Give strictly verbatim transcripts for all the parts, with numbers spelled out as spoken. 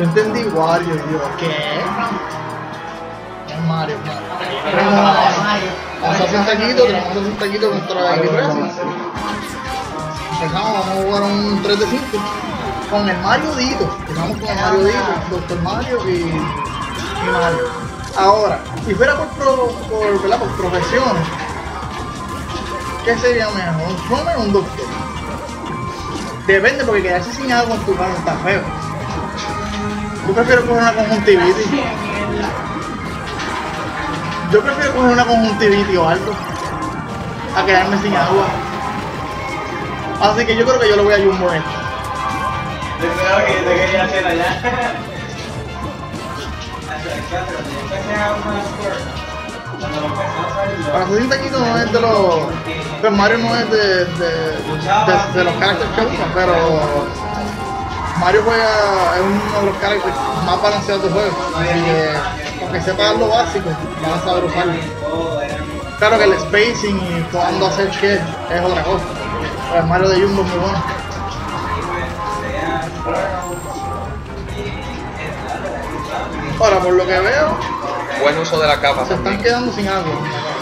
Yo entendí Wario y yo, ¿qué? Es Mario, Mario. Vamos a hacer un taquito, tenemos que hacer un taquito contra el Racing. Empezamos, vamos a jugar un tres de cinco con el Mario Dito. Empezamos con el Mario Dito, Doctor Mario y, y Mario. Ahora, si fuera por, pro, por, ¿verdad? por profesiones, ¿qué sería mejor? ¿Un runner o un doctor? Depende, porque quedarse sin agua en tu mano está feo. Yo prefiero coger una conjuntivitis. Yo prefiero coger una conjuntivitis o algo a quedarme sin agua. Así que yo creo que yo lo voy a Jumbo esto. Yo creo que yo te quería hacer allá. Para hacer un taquito no es de los... Pues Mario no es de, de, de, de los characters que usa, pero Mario juega, es uno de los characters más balanceados del juego. Así que, aunque sepa lo básico, van a saber usarlo. Claro que el spacing y cuando hacer qué es otra cosa. Pero el Mario de Jumbo es muy bueno. Ahora, por lo que veo, buen uso de la capa. se están quedando sin agua.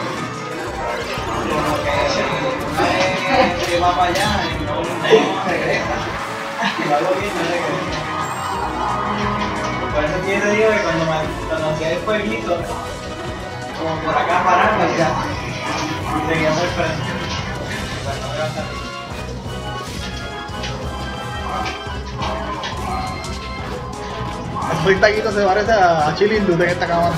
Que va para allá y no regresa. Lo hago bien, no regresa. Por eso que yo te digo que cuando, cuando hacía el fueguito, como por acá pararme ya, y seguíamos el frente. Pues no me va a salir. El taquito se parece a Chilling Dude en esta cámara.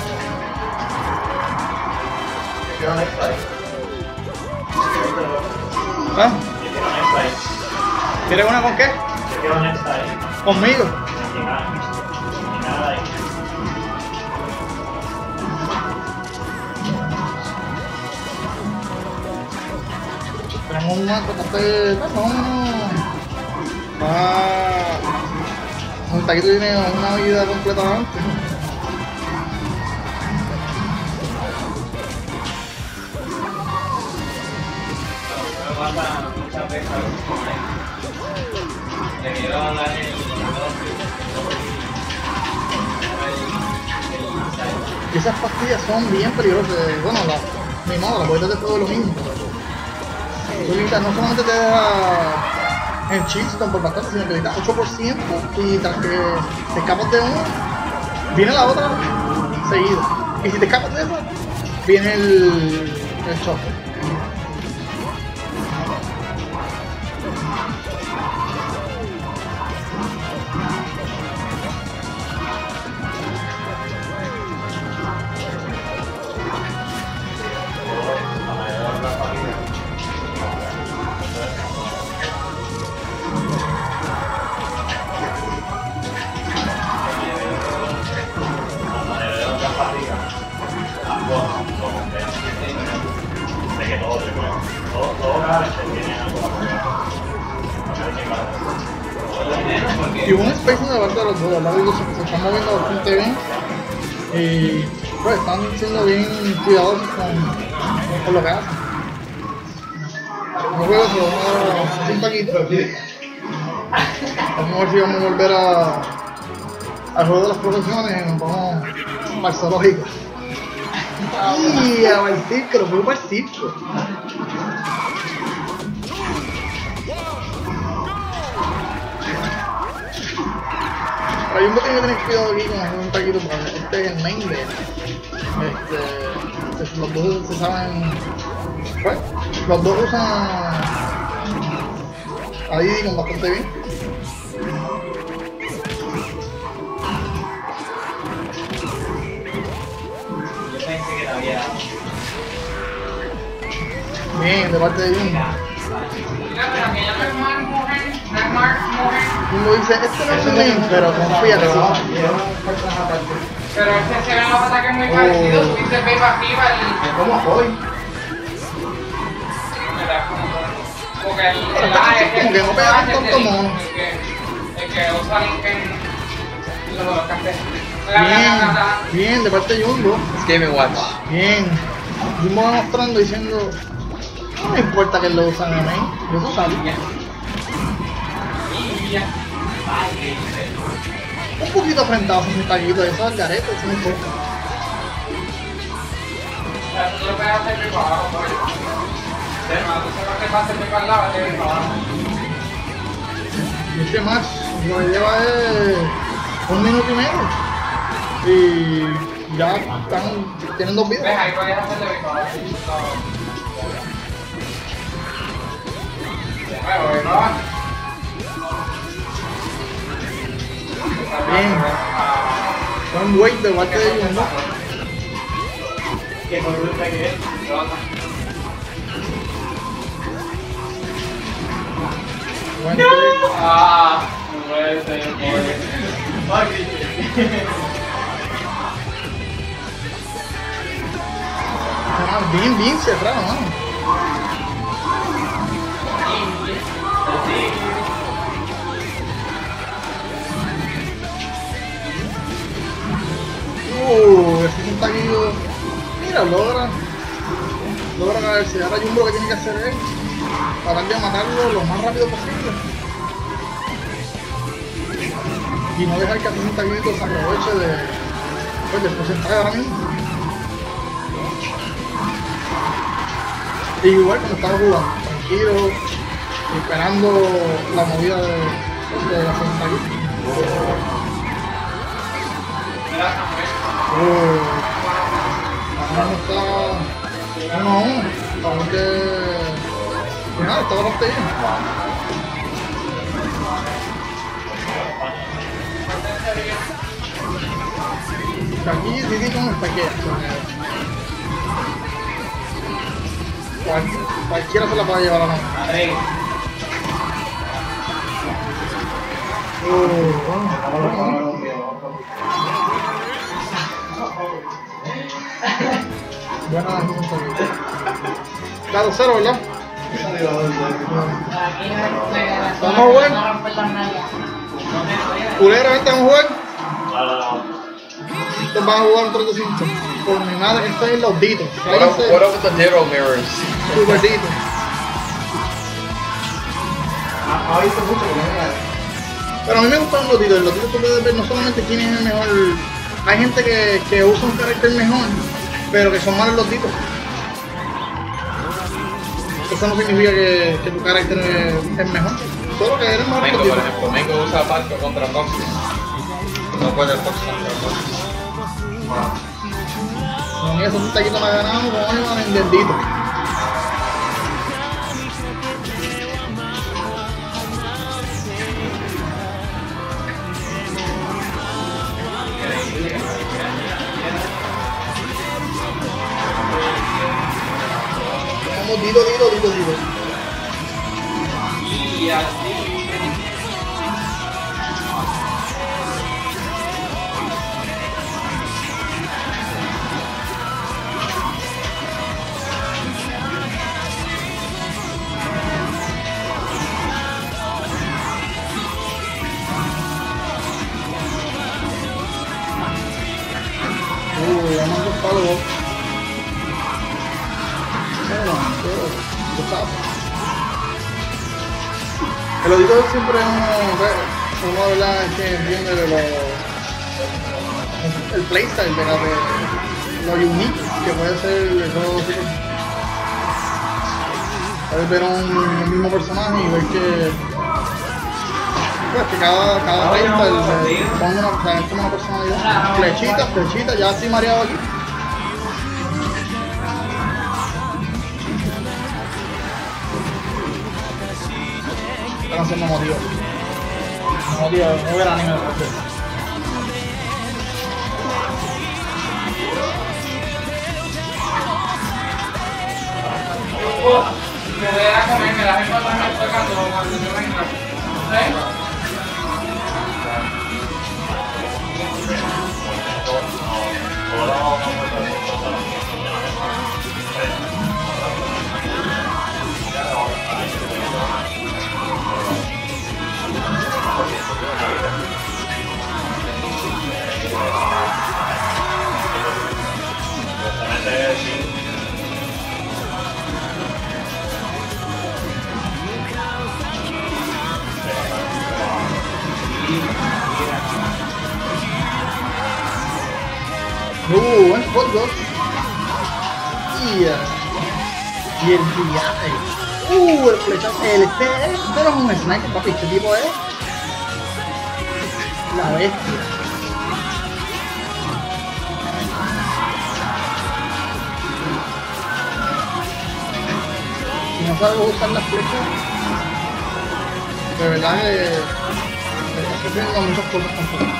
¿Ah? ¿Quieres una con qué? Conmigo. Tenemos un marco café, no, ah, un taquito tiene una vida completamente. Muchas veces le quiero dar el Y esas pastillas son bien peligrosas. Bueno, la, ni modo, las boletas de fuego es lo mismo. Tú limitas, no solamente te deja en Cheeston por bastante, sino que le das ocho por ciento y tras que te escapas de una, viene la otra seguida. Y si te escapas de esa, viene el, el choque. Y un spacing de parte de los dos, ¿verdad? Se, se están moviendo bastante bien y pues están siendo bien cuidadosos con, con lo que hacen. No juego, pero vamos a hacer un taquito. Vamos a ver si vamos a volver a, al juego de las profesiones y nos vamos al zoológico. Y a el circo, lo fuimos para el circo. Hay un botón que tener cuidado aquí con hacer un taquito porque este es el main de este, los dos se saben, pues, los dos usan a Didi con bastante bien. Yo pensé que no había. Bien, de parte de Jumbo. Jumbo dice, este no es un main, pero confía que sí. Pero este se ve los ataques muy parecidos, subiste el baby arriba y... ¿Cómo voy? Porque el, Pero el está A es como que no pega tanto el, como... el que, el que usan en los, los cafés. Bien, bien, de parte de Jumbo. Es Game and Watch. Bien. Jumbo va mostrando diciendo, no me importa que lo usan en main, yo eso sabía. Y ya. Un poquito afrentado con un taquito de esos al garete, eso no importa. Tú lo puedes hacer bien para abajo, pues. Tú sabes que pasa bien para el lado, te ves para abajo. Y este match lo que lleva es un minuto y medio. Y ya están, tienen dos vidas. Ves, ahí puedes hacerle bien para abajo. De nuevo, bien para abajo. Bien. Buen weight de parte de ellos, ¿no? Que por gusta que es. Buen weight. Ah, no puede ser, pobre. Ah, bien, bien cerrado, mano. Uh, ese es un taquillo. Mira, logra. Logra caerse. Ahora Jumbo lo que tiene que hacer es tratar de matarlo lo más rápido posible. Y no dejar que un taquillito se aproveche de, pues, del porcentaje ahora mismo. Y igual como estaba jugando, tranquilo, esperando la movida de, de la segunda taquilla. Oh, ahora no está uno a uno, para que pues nada, está bastante bien. Aquí Didi con el paquete. Cual, cualquiera se la puede llevar a la mano. Oh, bueno, buena claro, cero, ¿verdad? Vamos a jugar. Culera, vente a jugar. Entonces van a jugar un treinta y cinco. Por mi madre, esto es los ditos. What up, what up with the Nero mirrors? Super dito. Ha visto mucho que no. Pero a mí me gustan los ditos. Los ditos tú puedes ver no solamente quién es el mejor. Hay gente que, que usa un carácter mejor, pero que son malos los ditos. Eso no significa que, que tu carácter es, es mejor. Solo que eres mejor que Mengo, los por ditos. ejemplo, Mengo usa Parco contra Fox. No puede Fox contra Fox. A mí esos taquitos me han ganado como iban en el dito. Vamos, dito, dito, dito, dito. Y así. Uh, ya me han gustado los dos. Bueno, pero, tú sabes. El audito siempre es uno, uno de las que entiende de lo, el playstyle, de, la, de lo unique que puede ser el juego de Super. Puedes ver un, un mismo personaje y ver que, pues, que cada, cada playstyle se pone una, o sea, es como una personalidad. Flechita, flechita, ya estoy mareado aquí. Esta canción me motiva. Me motiva, no ver anime de parte. Me voy a comer, me las encuentro tocando cuando yo venga. ¿Sí? Uh, buen hot dog. Yeah. Y el viaje. Uh, el flechazo. El este, este no es un sniper, papi. Este tipo es la bestia. Si no sabes usar las flechas, de verdad que te estás perdiendo muchas cosas tampoco.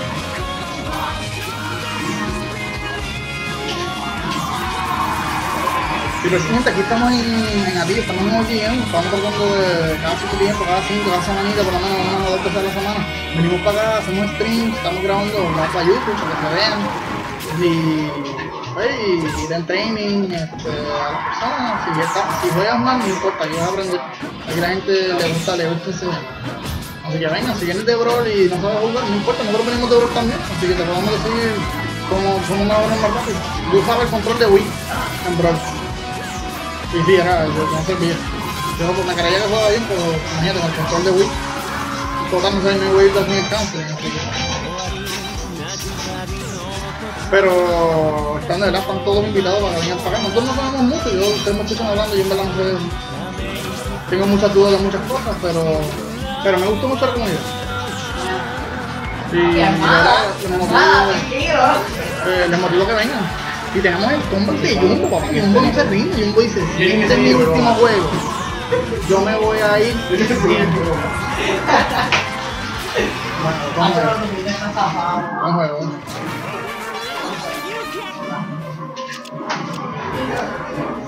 Y presidente, aquí estamos en, en Atillo, estamos en O G M, estamos tratando de cada cierto tiempo, cada cinco, cada semanita, por lo menos una o dos veces a la semana. Venimos para acá, hacemos streams, estamos grabando, vamos para YouTube para que se vean. Y, pues, y den training este, a las personas. Si, está, si juegas mal, no importa, aquí vas a aprender. Aquí la gente le gusta, le gusta ese. Así que venga, si vienes de Brawl y no sabes jugar, no importa, nosotros venimos de Brawl también. Así que te podemos decir cómo somos una hora más rápido. Yo usaba el control de Wii en Brawl. Y sí, era, no servía. Yo me creía que jugaba bien, pero imagínate, con el control de Wii, total no sé, mi Wii da sin alcance. Pero están de verdad, están todos invitados para que vengan para acá. Nosotros no sabemos mucho, yo tengo muchísimo hablando y en verdad no sé, tengo muchas dudas de muchas cosas, pero, pero me gustó mucho la comunidad. Y de verdad, les motivo, eh, les motivo que vengan. Y tenemos el combo de Jumbo, papi. Jumbo no se rinde, Jumbo dice, si este es mi último juego, yo me voy a ir. Bueno, vamos a ver. Buen juego. Buen juego.